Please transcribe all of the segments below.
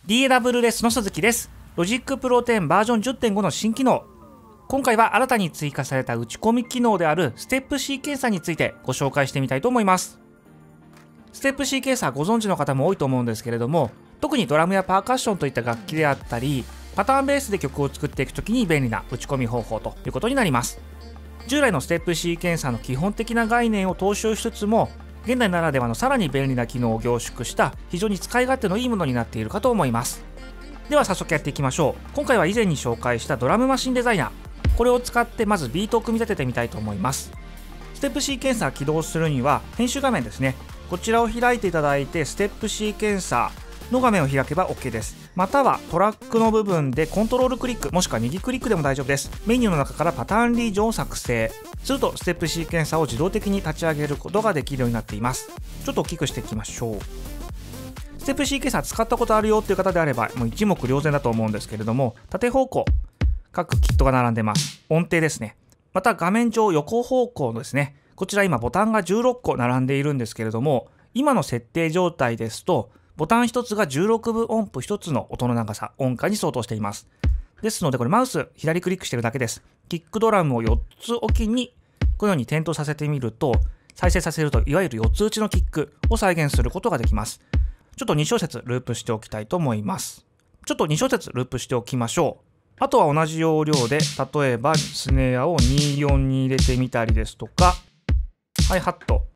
DAW レスの鈴木です。ロジックプロ10バージョン 10.5 の新機能。今回は新たに追加された打ち込み機能であるステップシーケンサーについてご紹介してみたいと思います。ステップシーケンサーご存知の方も多いと思うんですけれども、特にドラムやパーカッションといった楽器であったり、パターンベースで曲を作っていくときに便利な打ち込み方法ということになります。従来のステップシーケンサーの基本的な概念を踏襲しつつも、現代ならではのさらに便利な機能を凝縮した非常に使い勝手のいいものになっているかと思います。では早速やっていきましょう。今回は以前に紹介したドラムマシンデザイナー、これを使ってまずビートを組み立ててみたいと思います。ステップシーケンサー起動するには編集画面ですね、こちらを開いていただいてステップシーケンサーの画面を開けば OK です。またはトラックの部分でコントロールクリックもしくは右クリックでも大丈夫です。メニューの中からパターンリージョンを作成するとステップシーケンサーを自動的に立ち上げることができるようになっています。ちょっと大きくしていきましょう。ステップシーケンサー使ったことあるよっていう方であればもう一目瞭然だと思うんですけれども、縦方向各キットが並んでます。音程ですね。また画面上横方向のですね、こちら今ボタンが16個並んでいるんですけれども、今の設定状態ですとボタン1つが16分音符1つの音の長さ、音階に相当しています。ですのでこれマウス左クリックしてるだけです。キックドラムを4つ置きにこのように点灯させてみると、再生させるといわゆる4つ打ちのキックを再現することができます。ちょっと2小節ループしておきたいと思います。ちょっと2小節ループしておきましょう。あとは同じ要領で例えばスネアを24に入れてみたりですとか、ハイハット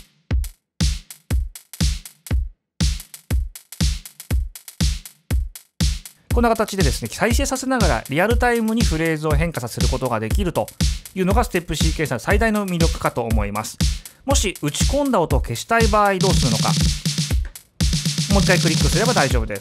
こんな形でですね、再生させながらリアルタイムにフレーズを変化させることができるというのがステップシーケンサー最大の魅力かと思います。もし打ち込んだ音を消したい場合どうするのか、もう一回クリックすれば大丈夫です。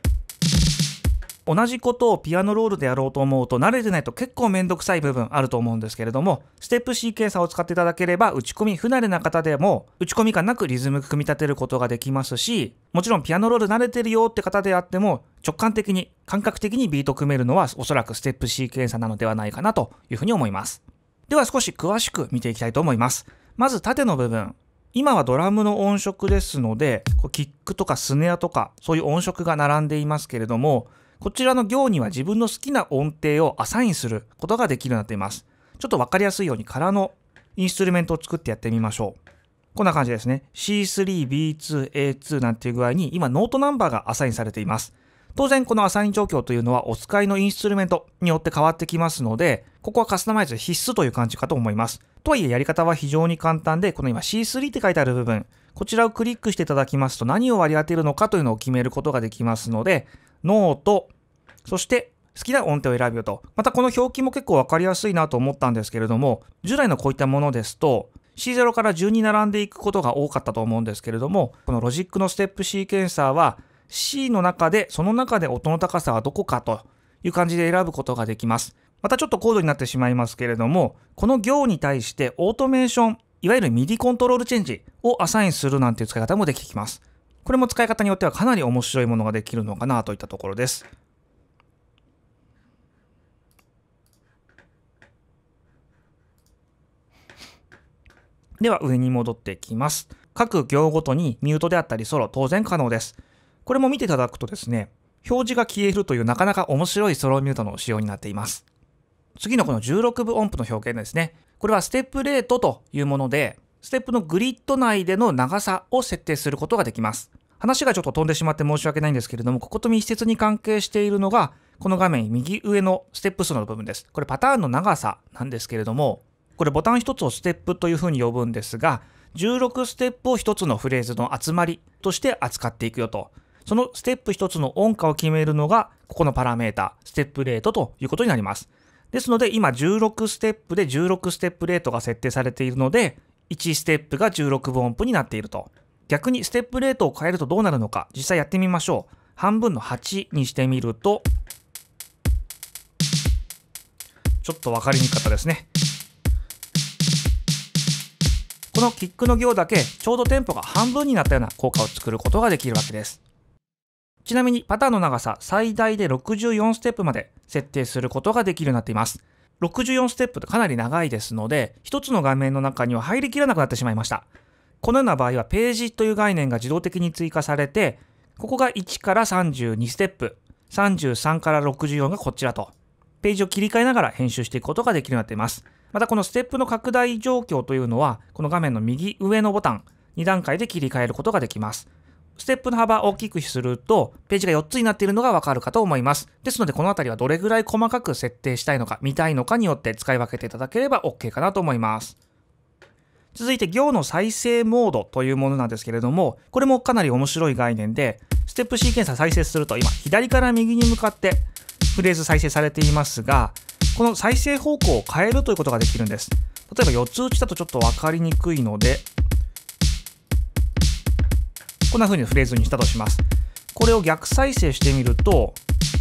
同じことをピアノロールでやろうと思うと慣れてないと結構めんどくさい部分あると思うんですけれども、ステップシーケンサーを使っていただければ打ち込み不慣れな方でも打ち込み感なくリズム組み立てることができますし、もちろんピアノロール慣れてるよって方であっても直感的に感覚的にビート組めるのはおそらくステップシーケンサーなのではないかなというふうに思います。では少し詳しく見ていきたいと思います。まず縦の部分、今はドラムの音色ですのでキックとかスネアとかそういう音色が並んでいますけれども、こちらの行には自分の好きな音程をアサインすることができるようになっています。ちょっと分かりやすいように空のインストゥルメントを作ってやってみましょう。こんな感じですね。C3、B2、A2 なんていう具合に今ノートナンバーがアサインされています。当然このアサイン状況というのはお使いのインストゥルメントによって変わってきますので、ここはカスタマイズ必須という感じかと思います。とはいえやり方は非常に簡単で、この今 C3 って書いてある部分、こちらをクリックしていただきますと何を割り当てるのかというのを決めることができますので、ノート、そして好きな音程を選ぶよと。またこの表記も結構分かりやすいなと思ったんですけれども、従来のこういったものですと C0 から順に並んでいくことが多かったと思うんですけれども、このロジックのステップシーケンサーは C の中でその中で音の高さはどこかという感じで選ぶことができます。またちょっと高度になってしまいますけれども、この行に対してオートメーション、いわゆる MIDI コントロールチェンジをアサインするなんていう使い方もできてきます。これも使い方によってはかなり面白いものができるのかなといったところです。では上に戻っていきます。各行ごとにミュートであったりソロ当然可能です。これも見ていただくとですね、表示が消えるというなかなか面白いソロミュートの仕様になっています。次のこの16分音符の表現ですね。これはステップレートというもので、ステップのグリッド内での長さを設定することができます。話がちょっと飛んでしまって申し訳ないんですけれども、ここと密接に関係しているのがこの画面右上のステップ数の部分です。これパターンの長さなんですけれども、これボタン1つをステップというふうに呼ぶんですが、16ステップを1つのフレーズの集まりとして扱っていくよと。そのステップ1つの音階を決めるのがここのパラメータ、ステップレートということになります。ですので今16ステップで16ステップレートが設定されているので、1ステップが16分音符になっていると。逆にステップレートを変えるとどうなるのか実際やってみましょう。半分の8にしてみると、ちょっと分かりにくかったですね。このキックの行だけちょうどテンポが半分になったような効果を作ることができるわけです。ちなみにパターンの長さ最大で64ステップまで設定することができるようになっています。64ステップってかなり長いですので、一つの画面の中には入りきらなくなってしまいました。このような場合はページという概念が自動的に追加されて、 ここが1から32ステップ、33から64がこちらと、ページを切り替えながら編集していくことができるようになっています。またこのステップの拡大状況というのは、この画面の右上のボタン、2段階で切り替えることができます。ステップの幅を大きくすると、ページが4つになっているのがわかるかと思います。ですので、このあたりはどれぐらい細かく設定したいのか、見たいのかによって使い分けていただければ OK かなと思います。続いて、行の再生モードというものなんですけれども、これもかなり面白い概念で、ステップシーケンサー再生すると、今、左から右に向かってフレーズ再生されていますが、この再生方向を変えるということができるんです。例えば、4つ打ちだとちょっと分かりにくいので、こんな風にフレーズにしたとします。これを逆再生してみると、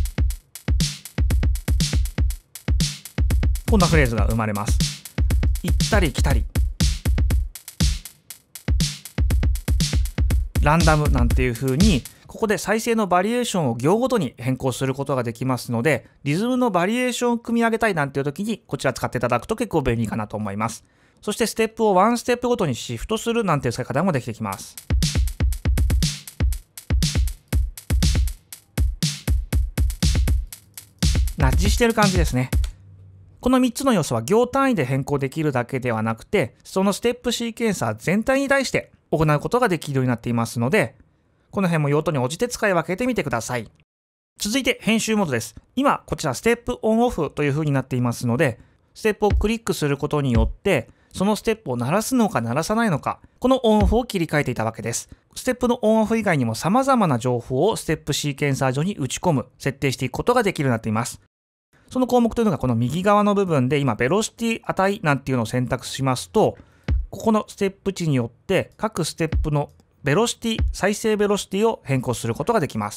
こんなフレーズが生まれます。行ったり来たり。ランダムなんていう風に、ここで再生のバリエーションを行ごとに変更することができますので、リズムのバリエーションを組み上げたいなんていう時に、こちら使っていただくと結構便利かなと思います。そしてステップをワンステップごとにシフトするなんていう使い方もできてきます。ナッジしてる感じですね。この3つの要素は行単位で変更できるだけではなくて、そのステップシーケンサー全体に対して行うことができるようになっていますので、この辺も用途に応じて使い分けてみてください。続いて編集モードです。今、こちらステップオンオフという風になっていますので、ステップをクリックすることによって、そのステップを鳴らすのか鳴らさないのか、このオンオフを切り替えていたわけです。ステップのオンオフ以外にも様々な情報をステップシーケンサー上に打ち込む、設定していくことができるようになっています。その項目というのがこの右側の部分で今、ベロシティ値なんていうのを選択しますと、ここのステップ値によって各ステップのベロシティ、再生ベロシティを変更することができます。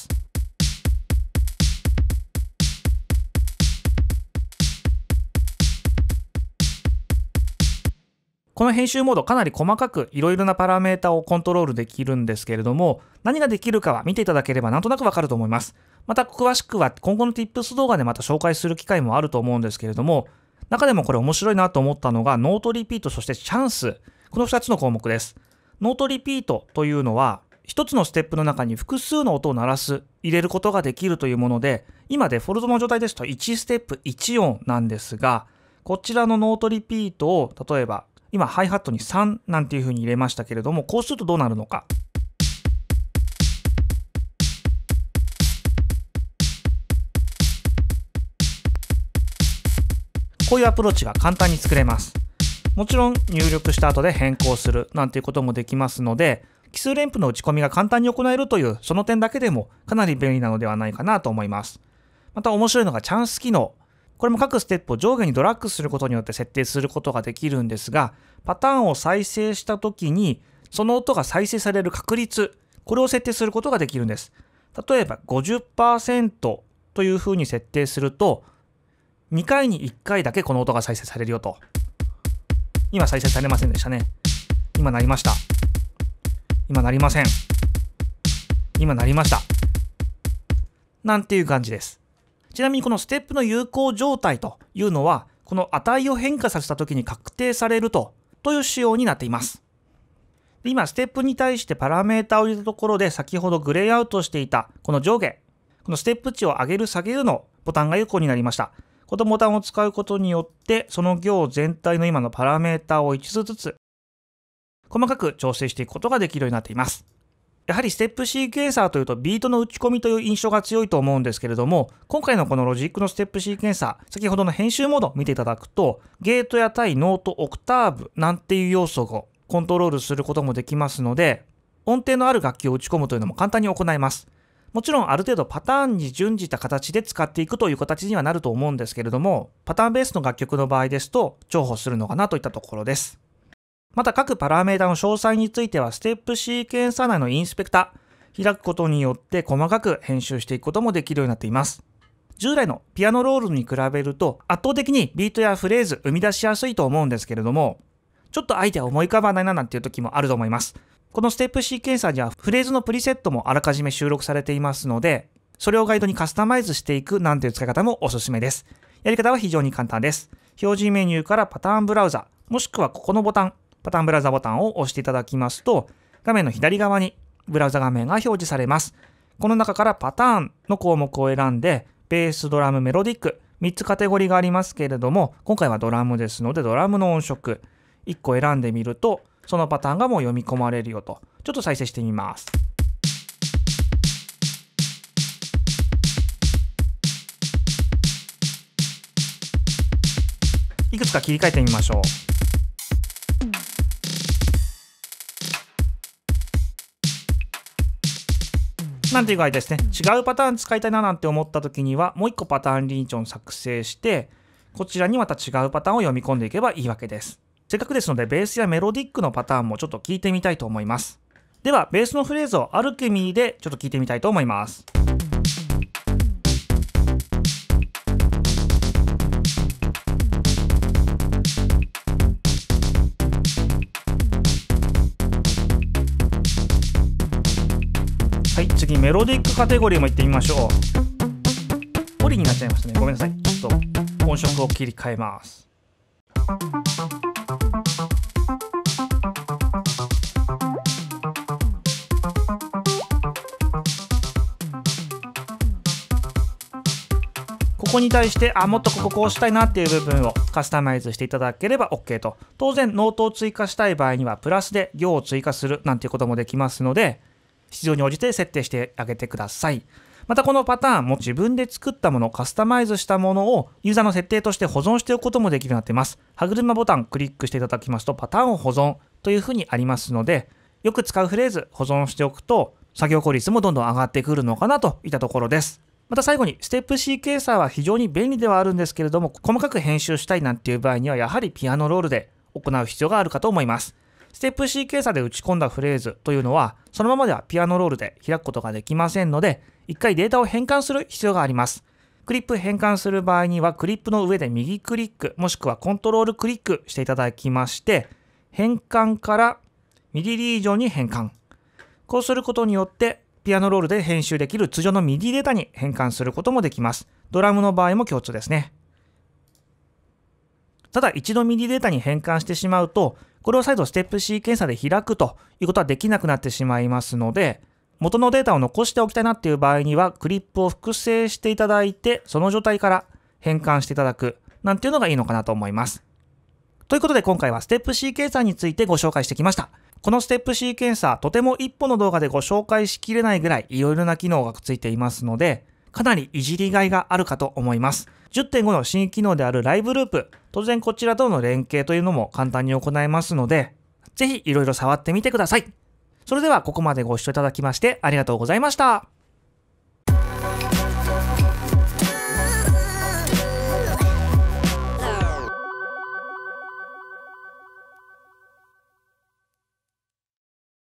この編集モードかなり細かくいろいろなパラメータをコントロールできるんですけれども、何ができるかは見ていただければなんとなくわかると思います。また詳しくは今後の Tips 動画でまた紹介する機会もあると思うんですけれども、中でもこれ面白いなと思ったのがノートリピート、そしてチャンス。この2つの項目です。ノートリピートというのは、1つのステップの中に複数の音を鳴らす、入れることができるというもので、今デフォルトの状態ですと1ステップ1音なんですが、こちらのノートリピートを例えば今ハイハットに3なんていう風に入れましたけれども、こうするとどうなるのか。こういうアプローチが簡単に作れます。もちろん入力した後で変更するなんていうこともできますので、奇数連符の打ち込みが簡単に行えるというその点だけでもかなり便利なのではないかなと思います。また面白いのがチャンス機能。これも各ステップを上下にドラッグすることによって設定することができるんですが、パターンを再生したときにその音が再生される確率、これを設定することができるんです。例えば 50% というふうに設定すると、2回に1回だけこの音が再生されるよと。今再生されませんでしたね。今鳴りました。今鳴りません。今鳴りました。なんていう感じです。ちなみにこのステップの有効状態というのは、この値を変化させたときに確定されるという仕様になっています。で今、ステップに対してパラメータを入れたところで、先ほどグレーアウトしていたこの上下、このステップ値を上げる下げるのボタンが有効になりました。このボタンを使うことによって、その行全体の今のパラメータを1つずつ細かく調整していくことができるようになっています。やはりステップシーケンサーというとビートの打ち込みという印象が強いと思うんですけれども、今回のこのロジックのステップシーケンサー、先ほどの編集モードを見ていただくと、ゲートや対ノート、オクターブなんていう要素をコントロールすることもできますので、音程のある楽器を打ち込むというのも簡単に行えます。もちろんある程度パターンに準じた形で使っていくという形にはなると思うんですけれども、パターンベースの楽曲の場合ですと重宝するのかなといったところです。また各パラメータの詳細についてはステップシーケンサー内のインスペクター開くことによって細かく編集していくこともできるようになっています。従来のピアノロールに比べると圧倒的にビートやフレーズ生み出しやすいと思うんですけれども、ちょっとアイデア思い浮かばないななんていう時もあると思います。このステップシーケンサーにはフレーズのプリセットもあらかじめ収録されていますので、それをガイドにカスタマイズしていくなんていう使い方もおすすめです。やり方は非常に簡単です。表示メニューからパターンブラウザ、もしくはここのボタン、パターンブラウザボタンを押していただきますと、画面の左側にブラウザ画面が表示されます。 この中からパターンの項目を選んで、ベース、ドラム、メロディック、3つカテゴリーがありますけれども、今回はドラムですので、ドラムの音色、1個選んでみると、そのパターンがもう読み込まれるよと。ちょっと再生してみます。いくつか切り替えてみましょう。なんていう具合ですね、違うパターン使いたいななんて思った時には、もう1個パターンリンチョン作成して、こちらにまた違うパターンを読み込んでいけばいいわけです。せっかくですので、ベースやメロディックのパターンもちょっと聞いてみたいと思います。では、ベースのフレーズをアルケミーでちょっと聞いてみたいと思います。はい、次メロディックカテゴリーもいってみましょう。ポリになっちゃいましたね。ごめんなさい。ちょっと音色を切り替えます。ここに対してもっとここうしたいなっていう部分をカスタマイズしていただければ OK と。当然ノートを追加したい場合にはプラスで行を追加するなんていうこともできますので、必要に応じて設定してあげてください。またこのパターンも自分で作ったもの、カスタマイズしたものをユーザーの設定として保存しておくこともできるようになっています。歯車ボタンクリックしていただきますとパターンを保存というふうにありますので、よく使うフレーズ保存しておくと作業効率もどんどん上がってくるのかなといったところです。また最後にステップシーケンサーは非常に便利ではあるんですけれども、細かく編集したいなんていう場合にはやはりピアノロールで行う必要があるかと思います。ステップシーケンサーで打ち込んだフレーズというのはそのままではピアノロールで開くことができませんので、一回データを変換する必要があります。クリップ変換する場合にはクリップの上で右クリックもしくはコントロールクリックしていただきまして、変換からミディリージョンに変換。こうすることによってピアノロールで編集できる通常のミディデータに変換することもできます。ドラムの場合も共通ですね。ただ一度ミディデータに変換してしまうと、これを再度ステップシーケンサーで開くということはできなくなってしまいますので、元のデータを残しておきたいなっていう場合にはクリップを複製していただいて、その状態から変換していただくなんていうのがいいのかなと思います。ということで今回はステップシーケンサーについてご紹介してきました。このステップシーケンサー、とても一本の動画でご紹介しきれないぐらいいろいろな機能がついていますので、かなりいじりがいがあるかと思います。10.5 の新機能であるライブループ、当然こちらとの連携というのも簡単に行えますので、ぜひいろいろ触ってみてください。それではここまでご視聴いただきましてありがとうございました。